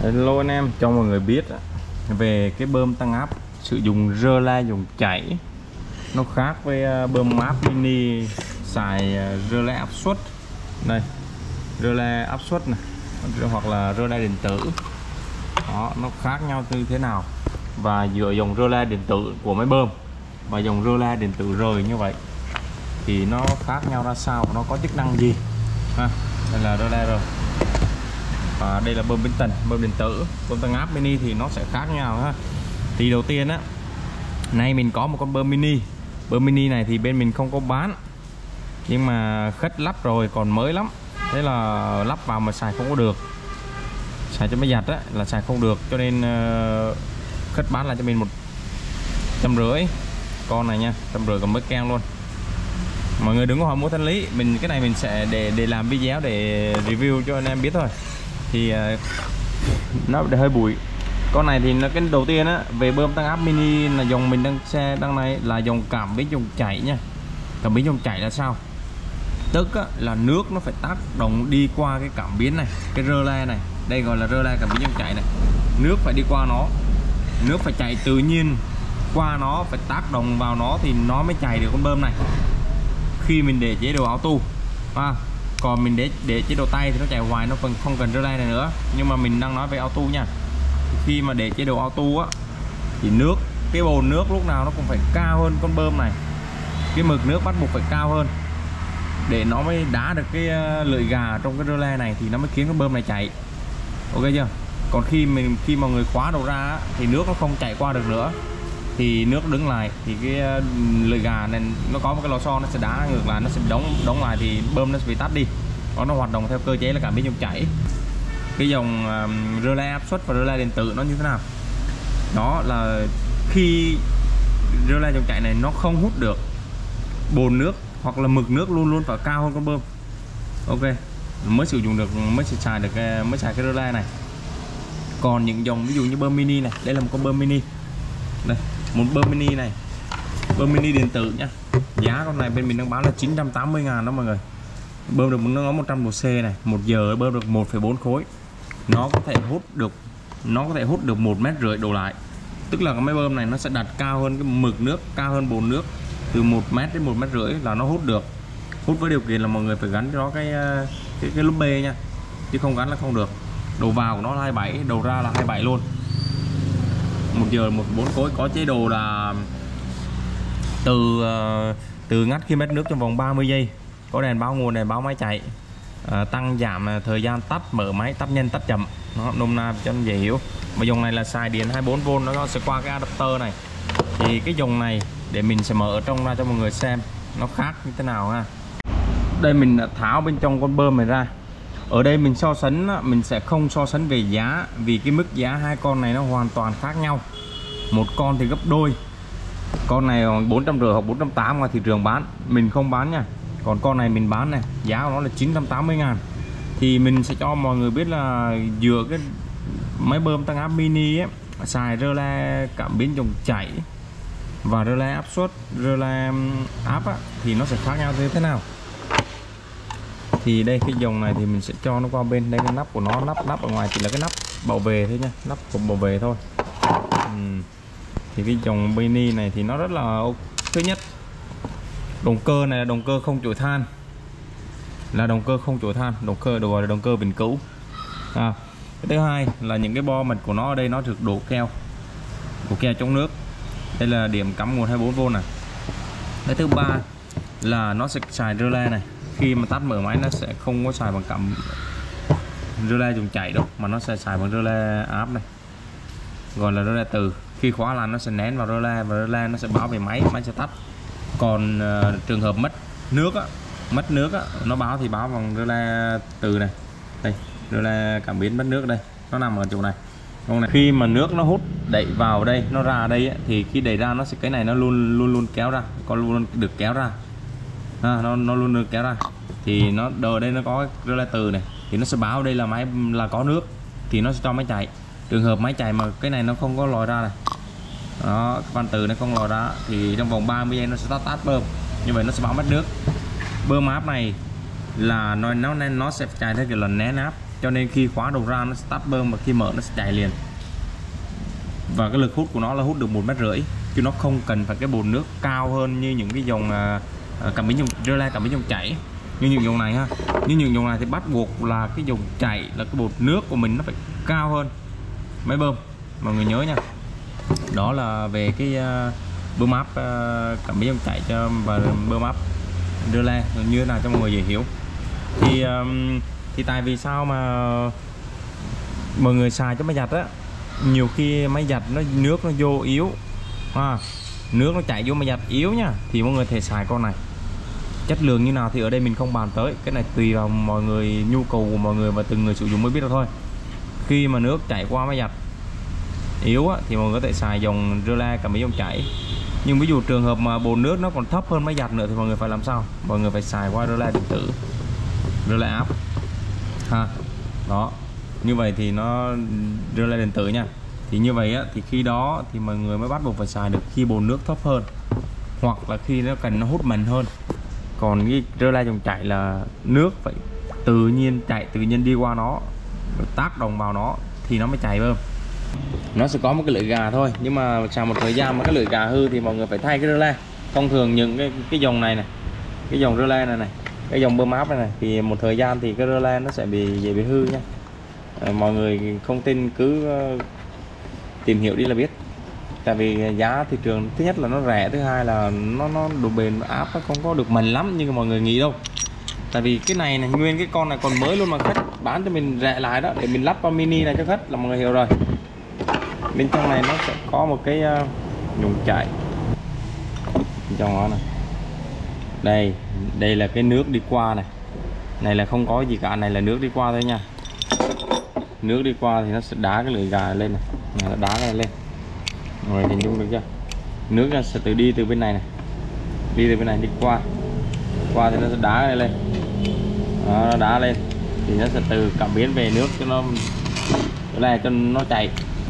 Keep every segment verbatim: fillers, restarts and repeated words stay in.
Hello anh em, cho mọi người biết về cái bơm tăng áp sử dụng rơ la dùng chảy nó khác với bơm áp mini xài rơ la áp suất. Đây, rơ la áp suất này hoặc là rơ la điện tử. Đó, nó khác nhau như thế nào, và giữa dòng rơ la điện tử của máy bơm và dòng rơ la điện tử rời như vậy thì nó khác nhau ra sao, nó có chức năng gì ha. Đây là rơ la rồi, và đây là bơm biến tần, bơm điện tử. Bơm tăng áp mini thì nó sẽ khác nhau ha. Thì đầu tiên á, nay mình có một con bơm mini. Bơm mini này thì bên mình không có bán, nhưng mà khách lắp rồi, còn mới lắm, thế là lắp vào mà xài không có được, xài cho máy giặt á là xài không được, cho nên uh, khách bán lại cho mình một trăm rưỡi con này nha, trăm rưỡi còn mới keng luôn. Mọi người đừng có hỏi mua thanh lý, mình cái này mình sẽ để để làm video để review cho anh em biết thôi. Thì uh, nó hơi bụi. Con này thì nó cái đầu tiên á, về bơm tăng áp mini là dòng mình đang xe đang này là dòng cảm biến dòng chảy nha. Cảm biến dòng chảy là sao? Tức á, là nước nó phải tác động đi qua cái cảm biến này, cái rơ le này, đây gọi là rơ le cảm biến dòng chảy này. Nước phải đi qua nó, nước phải chạy tự nhiên qua nó, phải tác động vào nó thì nó mới chạy được con bơm này. Khi mình để chế độ auto à, còn mình để để chế độ tay thì nó chạy hoài, nó còn không cần rơ le này nữa. Nhưng mà mình đang nói về auto nha. Khi mà để chế độ auto á thì nước, cái bồn nước lúc nào nó cũng phải cao hơn con bơm này, cái mực nước bắt buộc phải cao hơn để nó mới đá được cái lưỡi gà trong cái rơ le này, thì nó mới khiến cái bơm này chạy. Ok chưa? Còn khi mình khi mà người khóa đầu ra á, thì nước nó không chạy qua được nữa, thì nước đứng lại thì cái lưỡi gà này nó có một cái lò xo, nó sẽ đá ngược lại, nó sẽ đóng đóng lại thì bơm nó sẽ bị tắt đi. Đó, nó hoạt động theo cơ chế là cảm biến dòng chảy. Cái dòng um, rơ le áp suất và rơ le điện tử nó như thế nào? Đó là khi rơ le dòng chảy này nó không hút được bồn nước hoặc là mực nước luôn luôn phải cao hơn con bơm. Ok, mới sử dụng được, mới xài được mới xài cái rơ le này. Còn những dòng ví dụ như bơm mini này, đây là một con bơm mini, đây một bơm mini này, bơm mini điện tử nhá. Giá con này bên mình đang bán là chín trăm tám mươi ngàn đó mọi người. Bơm được nó một trăm độ C này, một giờ bơm được một phẩy bốn khối. Nó có thể hút được nó có thể hút được một mét rưỡi đổ lại. Tức là cái máy bơm này nó sẽ đặt cao hơn cái mực nước, cao hơn bồn nước từ một mét đến một mét rưỡi là nó hút được. Hút với điều kiện là mọi người phải gắn cho nó cái cái, cái lốp bê nha, chứ không gắn là không được. Đầu vào của nó là hai mươi bảy, đầu ra là hai mươi bảy luôn. Một giờ một phẩy bốn khối, có chế độ là từ từ ngắt khi mét nước trong vòng ba mươi giây, có đèn báo nguồn, đèn báo máy chạy, à, tăng giảm thời gian tắt mở máy, tắt nhanh tắt chậm, nó nôm na cho nó dễ hiểu. Mà dòng này là xài điện hai mươi bốn vôn, nó sẽ qua cái adapter này. Thì cái dòng này để mình sẽ mở ở trong ra cho mọi người xem nó khác như thế nào ha. Đây mình đã tháo bên trong con bơm này ra. Ở đây mình so sánh, mình sẽ không so sánh về giá, vì cái mức giá hai con này nó hoàn toàn khác nhau. Một con thì gấp đôi, con này bốn trăm rưỡi hoặc bốn trăm tám mươi ngoài thị trường bán, mình không bán nha. Còn con này mình bán này, giá của nó là chín trăm tám mươi ngàn. Thì mình sẽ cho mọi người biết là giữa cái máy bơm tăng áp mini ấy, xài rơ le cảm biến dòng chảy và rơ le áp suất, rơ le áp á, thì nó sẽ khác nhau như thế nào. Thì đây cái dòng này thì mình sẽ cho nó qua bên đây, cái nắp của nó, nắp nắp ở ngoài chỉ là cái nắp bảo vệ thôi nha, nắp của bảo vệ thôi. uhm. Thì cái dòng mini này thì nó rất là thứ nhất, động cơ này là động cơ không chổi than, là động cơ không chổi than, động cơ được gọi là động cơ vĩnh cửu. À, cái thứ hai là những cái bo mạch của nó ở đây nó được đổ keo, đổ keo chống nước. Đây là điểm cắm nguồn hai mươi bốn vôn này. Cái thứ ba là nó sẽ xài rơ le này, khi mà tắt mở máy nó sẽ không có xài bằng cảm rơ le dùng chảy đâu, mà nó sẽ xài bằng rơ le áp này, gọi là rơ le từ. Khi khóa là nó sẽ nén vào rơ le và rơ le nó sẽ báo về máy, máy sẽ tắt. Còn uh, trường hợp mất nước á, mất nước á, nó báo thì báo bằng rơ le từ này, đây rơ le cảm biến mất nước đây, nó nằm ở chỗ này. Con này khi mà nước nó hút đẩy vào đây, nó ra đây á, thì khi đẩy ra nó sẽ, cái này nó luôn luôn luôn kéo ra, con luôn, luôn được kéo ra, à, nó nó luôn được kéo ra. Thì nó đờ đây nó có rơ le từ này, thì nó sẽ báo đây là máy là có nước, thì nó sẽ cho máy chạy. Trường hợp máy chạy mà cái này nó không có lòi ra này, đó, van từ nó không lòi ra, thì trong vòng ba mươi giây nó sẽ tắt tắt bơm, như vậy nó sẽ báo mất nước. Bơm áp này là nó nó nên nó sẽ chạy theo kiểu là nén áp, cho nên khi khóa đầu ra nó start bơm và khi mở nó sẽ chạy liền. Và cái lực hút của nó là hút được một mét rưỡi, chứ nó không cần phải cái bồn nước cao hơn như những cái dòng uh, cảm biến dòng rơ le cảm biến dòng chảy như những dòng này ha. Như những dòng này thì bắt buộc là cái dòng chảy là cái bột nước của mình nó phải cao hơn máy bơm, mọi người nhớ nha. Đó là về cái uh, bơm áp uh, cảm biến dòng chảy cho và bơm áp rơ le như thế nào cho mọi người dễ hiểu. Thì um, thì tại vì sao mà mọi người xài cho máy giặt á, nhiều khi máy giặt nó nước nó vô yếu à, nước nó chảy vô máy giặt yếu nha, thì mọi người thể xài con này. Chất lượng như nào thì ở đây mình không bàn tới, cái này tùy vào mọi người, nhu cầu của mọi người và từng người sử dụng mới biết được thôi. Khi mà nước chảy qua máy giặt yếu á, thì mọi người có thể xài dòng rơ le cảm biến dòng chảy. Nhưng ví dụ trường hợp mà bồn nước nó còn thấp hơn máy giặt nữa thì mọi người phải làm sao? Mọi người phải xài qua rơ le điện tử, rơ le áp ha. Đó, như vậy thì nó rơ le điện tử nha. Thì như vậy á, thì khi đó thì mọi người mới bắt buộc phải xài được khi bồn nước thấp hơn, hoặc là khi nó cần nó hút mạnh hơn. Còn cái rơ le dòng chảy là nước phải tự nhiên chạy, tự nhiên đi qua nó, tác động vào nó thì nó mới chạy bơm. Nó sẽ có một cái lưỡi gà thôi, nhưng mà sau một thời gian mà cái lưỡi gà hư thì mọi người phải thay cái rơ le. Thông thường những cái cái dòng này này, cái dòng rơ le này này, cái dòng bơm áp này này, thì một thời gian thì cái rơ le nó sẽ bị dễ bị hư nha. À, mọi người không tin cứ uh, tìm hiểu đi là biết. Tại vì giá thị trường thứ nhất là nó rẻ, thứ hai là nó nó độ bền áp nó không có được mạnh lắm như mọi người nghĩ đâu. Tại vì cái này này, nguyên cái con này còn mới luôn mà khách bán cho mình rẻ lại đó, để mình lắp con mini này cho khách là mọi người hiểu rồi. Bên trong này nó sẽ có một cái uh, dùng chảy trong đó này. Đây, đây là cái nước đi qua này. Này là không có gì cả, này là nước đi qua thôi nha. Nước đi qua thì nó sẽ đá cái lưỡi gà lên này, nó đá cái này lên. Mọi người hình dung được chưa? Nước nó sẽ tự đi từ bên này này, đi từ bên này đi qua, qua thì nó sẽ đá cái này lên. Đó, nó đá lên thì nó sẽ từ cảm biến về nước cho nó này cho nó chạy.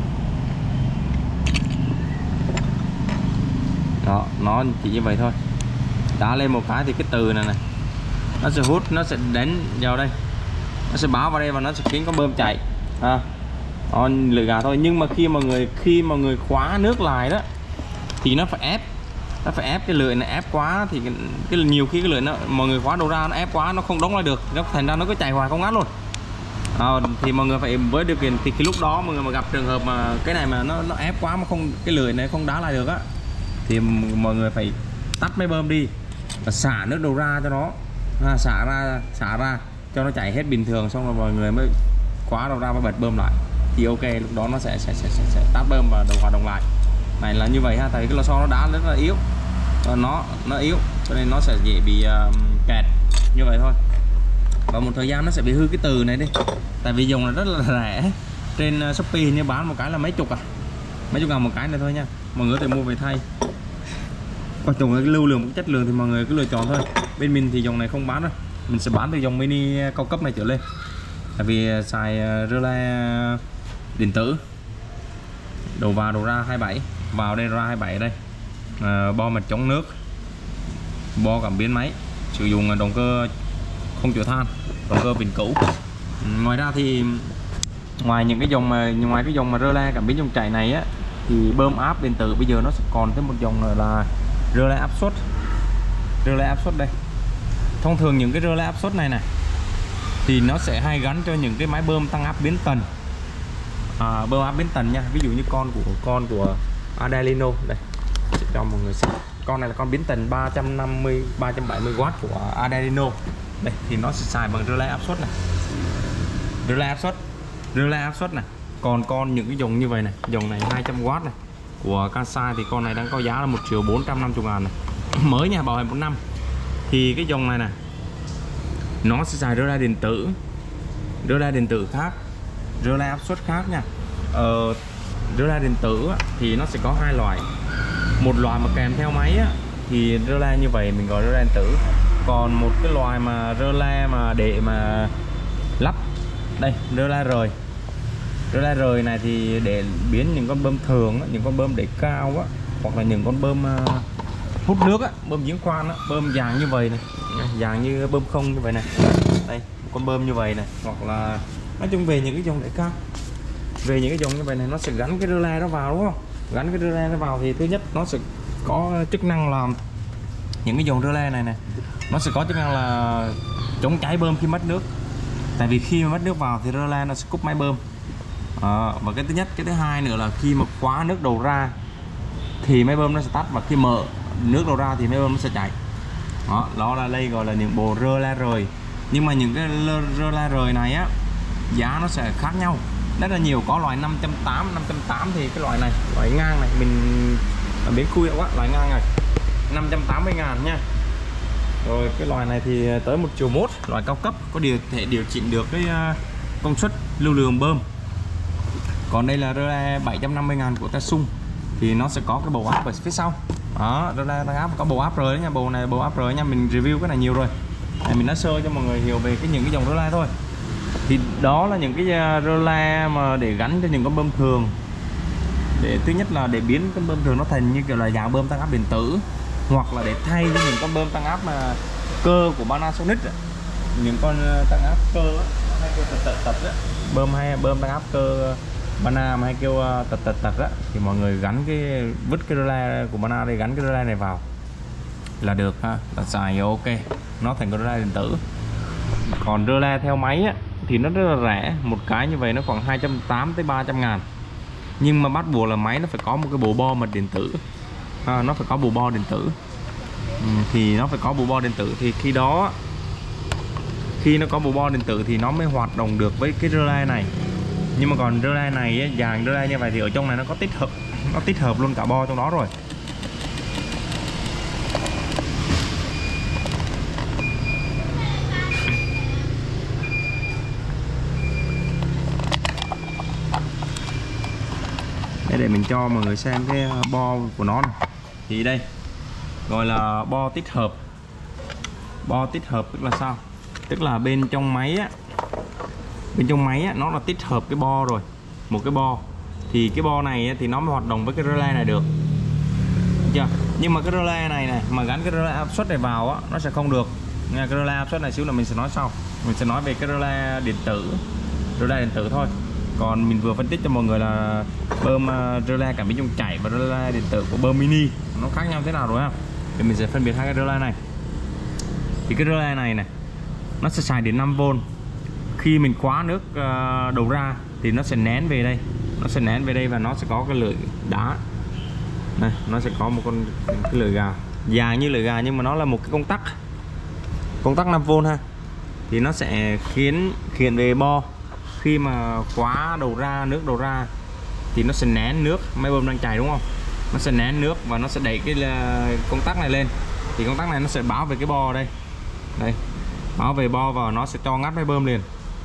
Đó, nó chỉ như vậy thôi. Đá lên một cái thì cái từ này này nó sẽ hút, nó sẽ đánh vào đây, nó sẽ báo vào đây và nó sẽ khiến con bơm chạy ha. Đó, lưỡi gà thôi. Nhưng mà khi mà người khi mà người khóa nước lại đó thì nó phải ép, nó phải ép cái lưỡi này, ép quá thì cái, cái nhiều khi cái lưỡi nó mọi người khóa đầu ra nó ép quá nó không đóng lại được, nó thành ra nó cứ chạy hoài không ngắt luôn. À, thì mọi người phải với điều kiện thì cái lúc đó mọi người mà gặp trường hợp mà cái này mà nó nó ép quá mà không, cái lưỡi này không đá lại được á, thì mọi người phải tắt máy bơm đi và xả nước đầu ra cho nó à, xả ra xả ra cho nó chạy hết bình thường, xong rồi mọi người mới khóa đầu ra và bật bơm lại thì ok, lúc đó nó sẽ sẽ sẽ, sẽ, sẽ tắt bơm và đầu hoạt động lại. Này là như vậy ha, tại vì cái lò xo nó đá rất là yếu, nó nó yếu cho nên nó sẽ dễ bị uh, kẹt như vậy thôi. Và một thời gian nó sẽ bị hư cái từ này đi, tại vì dùng là rất là rẻ, trên uh, Shopee như bán một cái là mấy chục à, mấy chục ngàn một cái này thôi nha, mọi người có thể mua về thay. Quan trọng là cái lưu lượng, chất lượng thì mọi người cứ lựa chọn thôi. Bên mình thì dòng này không bán đâu, mình sẽ bán từ dòng mini cao cấp này trở lên, tại vì xài rơ le điện tử, đầu vào đầu ra hai mươi bảy, vào đây ra hai mươi bảy đây, à, bo mạch chống nước, bo cảm biến máy, sử dụng động cơ không chịu than, động cơ vĩnh cửu. Ngoài ra thì ngoài những cái dòng mà ngoài cái dòng mà rơ le cảm biến dòng chảy này á, thì bơm áp điện tử bây giờ nó sẽ còn thêm một dòng là rơ le áp suất. Rơ le áp suất đây, thông thường những cái rơ le áp suất này này thì nó sẽ hay gắn cho những cái máy bơm tăng áp biến tần, à, bơm áp biến tần nha. Ví dụ như con của con của Adelino đây, sẽ cho mọi người xem. Con này là con biến tần ba trăm năm mươi ba trăm bảy mươi oát của Adelino đây, thì nó sẽ xài bằng rơ le áp suất này, rơ le áp suất, rơ le áp suất này. Còn con những cái dòng như vậy này, dòng này hai trăm oát này của Kansai thì con này đang có giá là một triệu bốn trăm năm mươi ngàn này, mới nha, bảo hành một năm. Thì cái dòng này nè nó sẽ xài rơ le điện tử, rơ le điện tử khác, rơ le áp suất khác nha. Ờ, rơ le điện tử thì nó sẽ có hai loại, một loại mà kèm theo máy á, thì rơ le như vậy mình gọi rơ le điện tử. Còn một cái loại mà rơ le mà để mà lắp đây, rơ le rời, rơ le rời này thì để biến những con bơm thường á, những con bơm để cao á, hoặc là những con bơm uh, hút nước á, bơm giếng khoan á, bơm dạng như vậy này, dạng như bơm không như vậy này, đây con bơm như vậy này, hoặc là Nói chung về những cái dòng đại ca, về những cái dòng như vậy này nó sẽ gắn cái rơ le nó vào đúng không, gắn cái rơ le nó vào thì thứ nhất nó sẽ có chức năng là những cái dòng rơ le này này nó sẽ có chức năng là chống cháy bơm khi mất nước. Tại vì khi mà mất nước vào thì rơ le nó sẽ cúp máy bơm. À, và cái thứ nhất, cái thứ hai nữa là khi mà khóa nước đầu ra thì máy bơm nó sẽ tắt, và khi mở nước đầu ra thì máy bơm nó sẽ chạy. Đó, đó là đây gọi là những bộ rơ le rời. Nhưng mà những cái rơ le rời này á, giá nó sẽ khác nhau rất là nhiều. Có loại năm trăm tám mươi, năm trăm tám mươi thì cái loại này, loại ngang này mình ở bến khuya quá, loại ngang này năm trăm tám mươi ngàn nha. Rồi cái loại này thì tới một triệu mốt, loại cao cấp, có điều thể điều chỉnh được cái công suất lưu lượng bơm. Còn đây là rơ le bảy trăm năm mươi ngàn của Tasung thì nó sẽ có cái bầu áp ở phía sau. Đó, rơ le tăng áp có bầu áp rồi nha, bầu này bầu áp rồi nha, mình review cái này nhiều rồi. Này mình nói sơ cho mọi người hiểu về cái những cái dòng rơ le thôi. Thì đó là những cái rơ le mà để gắn cho những con bơm thường. Để thứ nhất là để biến con bơm thường nó thành như kiểu là dạng bơm tăng áp điện tử, hoặc là để thay cho những con bơm tăng áp mà cơ của Panasonic, những con tăng áp cơ hay kêu tật tật tật á, bơm hay bơm tăng áp cơ Bana hay kêu tật tật tật á, thì mọi người gắn cái vứt cái rơ le của Bana đây, gắn cái rơ le này vào là được ha, là xài ok, nó thành con rơ le điện tử. Còn rơ le theo máy á thì nó rất là rẻ, một cái như vậy nó khoảng hai trăm tám mươi tới ba trăm ngàn. Nhưng mà bắt buộc là máy nó phải có một cái bộ bo mật điện tử, à, nó phải có bộ bo điện tử. Ừ, thì nó phải có bộ bo điện tử thì khi đó khi nó có bộ bo điện tử thì nó mới hoạt động được với cái rơ le này. Nhưng mà còn rơ le này, dàn rơ le như vậy thì ở trong này nó có tích hợp, nó tích hợp luôn cả bo trong đó rồi. Để mình cho mọi người xem cái bo của nó này. Thì đây gọi là bo tích hợp. Bo tích hợp tức là sao? Tức là bên trong máy á, bên trong máy á, nó là tích hợp cái bo rồi, một cái bo. Thì cái bo này á, thì nó mới hoạt động với cái rơ le này được. Chưa? Nhưng mà cái rơ le này này mà gắn cái rơ le áp suất này vào á, nó sẽ không được. Nghe cái rơ le áp suất này xíu là mình sẽ nói sau. Mình sẽ nói về cái rơ le điện tử, rơ le điện tử thôi. Còn mình vừa phân tích cho mọi người là bơm uh, rơ le cảm biến dòng chảy và rơ le điện tử của bơm mini nó khác nhau thế nào rồi ha. Thì mình sẽ phân biệt hai cái rơ le này. Thì cái rơ le này này nó sẽ xài đến năm vôn. Khi mình khóa nước uh, đầu ra thì nó sẽ nén về đây, nó sẽ nén về đây và nó sẽ có cái lưỡi đá này, nó sẽ có một con cái lưỡi gà dài như lưỡi gà, nhưng mà nó là một cái công tắc, công tắc năm vôn ha. Thì nó sẽ khiến khiến về bo. Khi mà khóa đầu ra, nước đầu ra thì nó sẽ nén nước, máy bơm đang chảy đúng không, nó sẽ nén nước và nó sẽ đẩy cái công tắc này lên. Thì công tắc này nó sẽ báo về cái bo đây, đây báo về bo và nó sẽ cho ngắt máy bơm liền,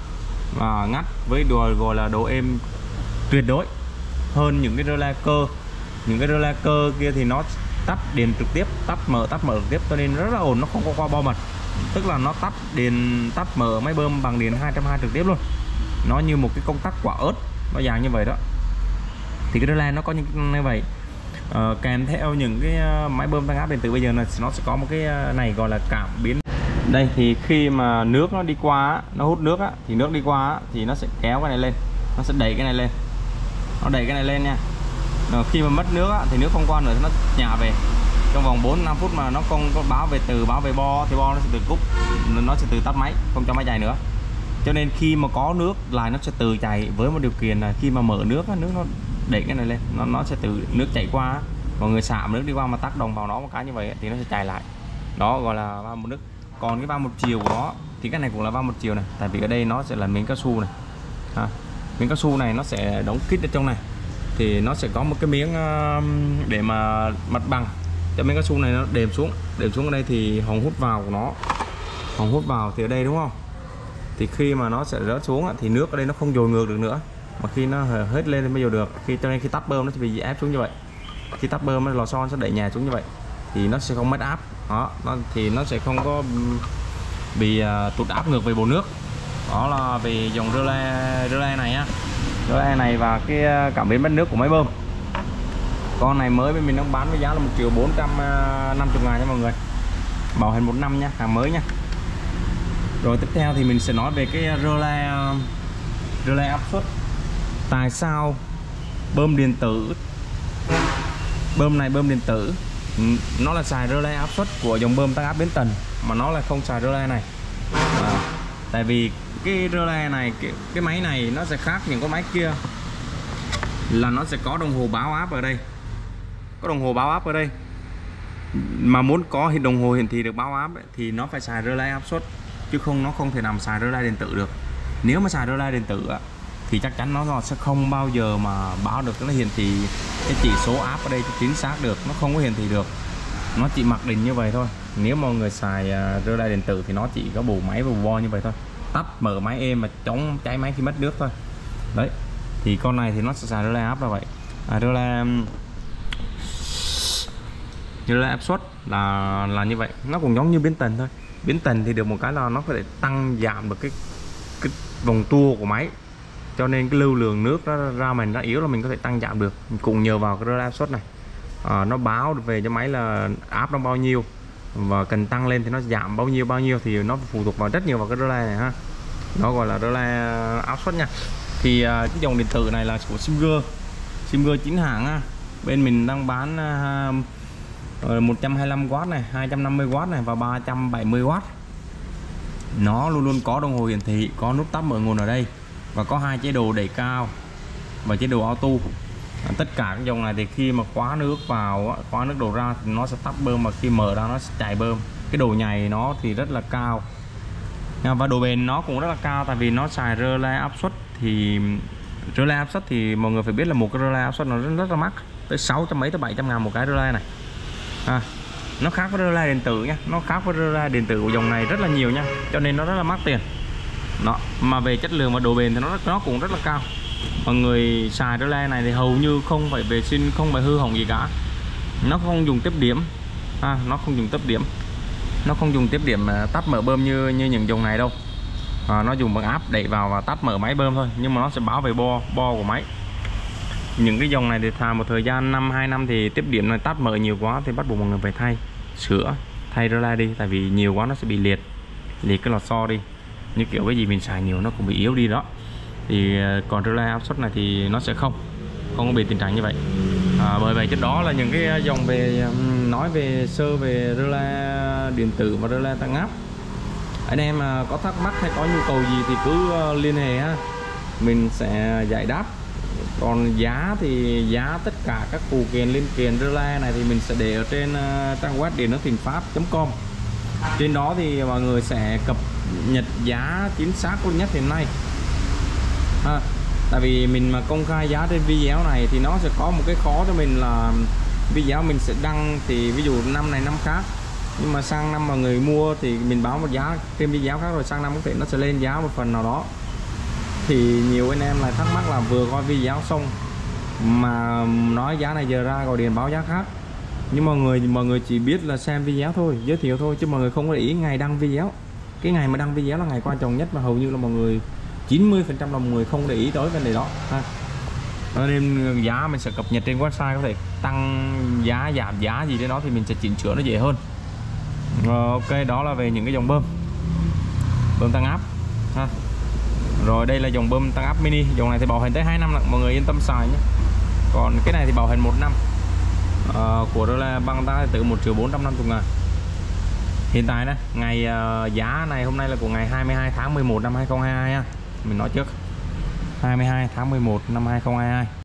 và ngắt với đùa gọi là độ êm tuyệt đối hơn những cái rơ le cơ. Những cái rơ le cơ kia thì nó tắt điện trực tiếp, tắt mở tắt mở trực tiếp, cho nên rất là ổn, nó không có qua bo mật. Tức là nó tắt điện, tắt mở máy bơm bằng điện hai trăm hai mươi trực tiếp luôn. Nó như một cái công tắc quả ớt, nó dạng như vậy đó. Thì cái rơ le nó có những như vậy. Ờ, kèm theo những cái máy bơm tăng áp điện tử bây giờ là nó sẽ có một cái này gọi là cảm biến. Đây thì khi mà nước nó đi qua, nó hút nước á, thì nước đi qua thì nó sẽ kéo cái này lên, nó sẽ đẩy cái này lên, nó đẩy cái này lên nha. Rồi khi mà mất nước á, thì nước không qua nữa thì nó nhả về. Trong vòng bốn năm phút mà nó không có báo về từ báo về bo thì bo nó sẽ từ cúp, nó sẽ từ tắt máy, không cho máy chạy nữa. Cho nên khi mà có nước lại nó sẽ từ chạy, với một điều kiện là khi mà mở nước á, nước nó đẩy cái này lên, nó nó sẽ từ nước chảy qua, mọi người xả nước đi qua mà tác động vào nó một cái như vậy thì nó sẽ chạy lại. Đó gọi là va một nước. Còn cái va một chiều của nó thì cái này cũng là va một chiều này, tại vì ở đây nó sẽ là miếng cao su này. À, miếng cao su này nó sẽ đóng kít ở trong này, thì nó sẽ có một cái miếng để mà mặt bằng cho miếng cao su này nó đệm xuống, đệm xuống ở đây thì hồng hút vào của nó, hồng hút vào thì ở đây đúng không? Thì khi mà nó sẽ rớt xuống thì nước ở đây nó không dồn ngược được nữa, mà khi nó hết lên thì mới dồn được. Khi cho nên khi tắt bơm nó sẽ bị ép xuống như vậy, khi tắt bơm lò xo sẽ đẩy nhà xuống như vậy thì nó sẽ không mất áp. Đó, nó, thì nó sẽ không có bị uh, tụt áp ngược về bồn nước. Đó là về dòng rơ le, rơ le này á, rơ le này và cái cảm biến mất nước của máy bơm. Con này mới bên mình đang bán với giá là một triệu bốn trăm năm mươi ngàn nha mọi người, bảo hành một năm nha, hàng mới nha. Rồi tiếp theo thì mình sẽ nói về cái rơ le rơ le áp suất. Tại sao bơm điện tử, bơm này bơm điện tử nó là xài rơ le áp suất của dòng bơm tăng áp biến tần mà nó lại không xài rơ le này? À, tại vì cái rơ le này, cái, cái máy này nó sẽ khác những cái máy kia là nó sẽ có đồng hồ báo áp ở đây, có đồng hồ báo áp ở đây. Mà muốn có đồng hồ hiển thị được báo áp ấy, thì nó phải xài rơ le áp suất, chứ không nó không thể nằm xài rơ le điện tử được. Nếu mà xài rơ le điện tử á, thì chắc chắn nó sẽ không bao giờ mà báo được, nó hiển thị cái chỉ số áp ở đây chính xác được, nó không có hiển thị được, nó chỉ mặc định như vậy thôi. Nếu mọi người xài uh, rơ le điện tử thì nó chỉ có bù máy và bù bo như vậy thôi, tắt mở máy êm mà chống cháy máy khi mất nước thôi. Đấy, thì con này thì nó sẽ xài rơ le áp là vậy. À, rơ le rơ le áp suất là là như vậy, nó cũng giống như biến tần thôi. Biến tần thì được một cái là nó có thể tăng giảm được cái cái vòng tua của máy, cho nên cái lưu lượng nước nó ra mình nó yếu là mình có thể tăng giảm được, cũng nhờ vào cái rơ le áp suất này. À, nó báo về cho máy là áp nó bao nhiêu và cần tăng lên thì nó giảm bao nhiêu bao nhiêu, thì nó phụ thuộc vào rất nhiều vào cái rơ le này ha. Nó gọi là rơ le áp suất nha. Thì à, cái dòng điện tử này là của Singer, Singer chính hãng ha. Bên mình đang bán uh, một trăm hai mươi lăm oát này, hai trăm năm mươi oát này và ba trăm bảy mươi oát. Nó luôn luôn có đồng hồ hiển thị, có nút tắt mở nguồn ở đây và có hai chế độ đẩy cao và chế độ auto. À, tất cả các dòng này thì khi mà khóa nước vào, khóa nước đổ ra thì nó sẽ tắt bơm, và khi mở ra nó sẽ chạy bơm. Cái độ nhảy nó thì rất là cao và độ bền nó cũng rất là cao, tại vì nó xài rơ le áp suất. Thì rơ le áp suất thì mọi người phải biết là một cái rơ le áp suất nó rất, rất là mắc, tới sáu trăm mấy tới bảy trăm ngàn một cái rơ le này. À, nó khác với rơ le điện tử nhá, nó khác với rơ le điện tử của dòng này rất là nhiều nha, cho nên nó rất là mắc tiền. Đó, mà về chất lượng và độ bền thì nó nó cũng rất là cao. Mọi người xài rơ le này thì hầu như không phải vệ sinh, không phải hư hỏng gì cả. Nó không dùng tiếp điểm, à, nó không dùng tiếp điểm, nó không dùng tiếp điểm tắt mở bơm như như những dòng này đâu. À, nó dùng bằng áp đẩy vào và tắt mở máy bơm thôi, nhưng mà nó sẽ báo về bo bo của máy. Những cái dòng này thì thà một thời gian năm hai năm thì tiếp điểm này tắt mở nhiều quá thì bắt buộc mọi người phải thay sửa, thay rơ le đi, tại vì nhiều quá nó sẽ bị liệt liệt cái lò xo đi, như kiểu cái gì mình xài nhiều nó cũng bị yếu đi đó. Thì còn rơ le áp suất này thì nó sẽ không không có bị tình trạng như vậy. À, bởi vậy trước đó là những cái dòng về nói về sơ về rơ le điện tử và rơ le tăng áp. Anh em mà có thắc mắc hay có nhu cầu gì thì cứ liên hệ ha, mình sẽ giải đáp. Còn giá thì giá tất cả các phụ kiện linh kiện rơ le này thì mình sẽ để ở trên uh, trang web điện nước Thịnh Phát chấm com. Trên đó thì mọi người sẽ cập nhật giá chính xác luôn nhất hiện nay. À, tại vì mình mà công khai giá trên video này thì nó sẽ có một cái khó cho mình là video mình sẽ đăng thì ví dụ năm này năm khác, nhưng mà sang năm mà người mua thì mình báo một giá trên video khác, rồi sang năm có thể nó sẽ lên giá một phần nào đó. Thì nhiều anh em lại thắc mắc là vừa coi video xong mà nói giá này giờ ra gọi điện báo giá khác. Nhưng mọi người mọi người chỉ biết là xem video thôi, giới thiệu thôi, chứ mọi người không có để ý ngày đăng video. Cái ngày mà đăng video là ngày quan trọng nhất, và hầu như là mọi người chín mươi phần trăm là mọi người không để ý tới vấn đề đó ha. Nên giá mình sẽ cập nhật trên website, có thể tăng giá giảm giá gì đến đó thì mình sẽ chỉnh sửa nó dễ hơn. Rồi, ok, đó là về những cái dòng bơm bơm tăng áp ha. Rồi đây là dòng bơm tăng áp mini, dòng này thì bảo hành tới hai năm lận, mọi người yên tâm xài nhé. Còn cái này thì bảo hành một năm. À, của đó là băng ta từ một triệu bốn trăm năm mươi ngàn. Hiện tại đó, ngày uh, giá này hôm nay là của ngày hai mươi hai tháng mười một năm hai nghìn không trăm hai mươi hai ha. Mình nói trước hai mươi hai tháng mười một năm hai nghìn không trăm hai mươi hai.